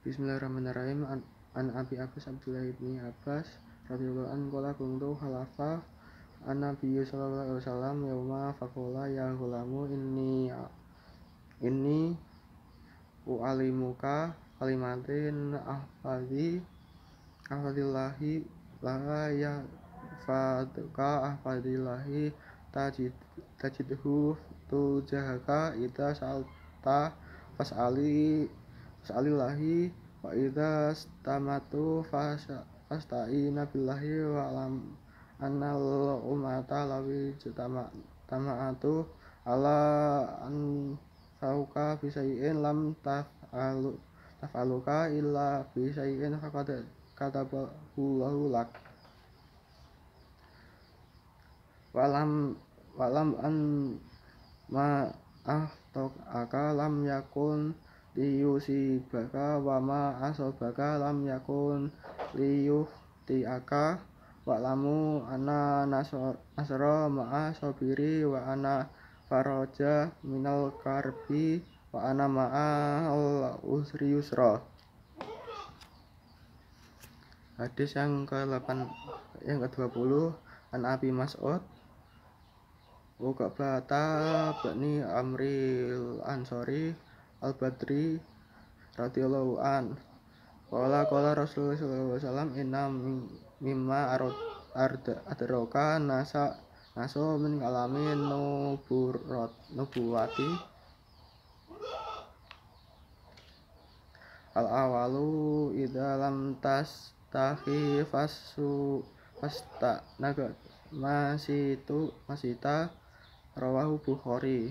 Bismillahirrahmanirrahim. An Abi Abbas Abdullah ibni Abbas radhiyallahu anhu qala kuntu khalafa an-nabiy sallallahu alaihi wasallam yauma faqala ya ghulamu inni u'alimuka kalimatin ahfadillahi la yahfaduka ahfadillahi tajidhu tujahaka idza sa'alta fas'alillahi wa idza istamatu fasta'ina billahi wa alam annal ummata lawi tama'atu ala an fauka bisayyin lam taf'aluka illa bisayyin faqad katabahu lak walam an ma aka lam yakun liyusibaka wa ma asabaka lam yakun liyukhtiaka wa'lamu anna nasra ma'a sabiri wa anna faraja minal karbi wa anna ma'al usri yusra. Hadis yang ke-20 an Abi Mas'ud Uqbata bani Amril Ansori Al-Badri radhiyallahu an qala Rasulullah sallallahu alaihi wasallam inna mimma adraka naso min kalamin nubuwati al-awalu idza lam tastahi fasta naga masita rawahu Bukhari.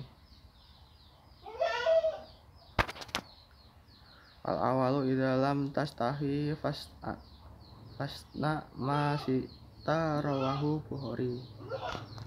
Al-awalu idza lam tastahi fasna masita rawahu Bukhari.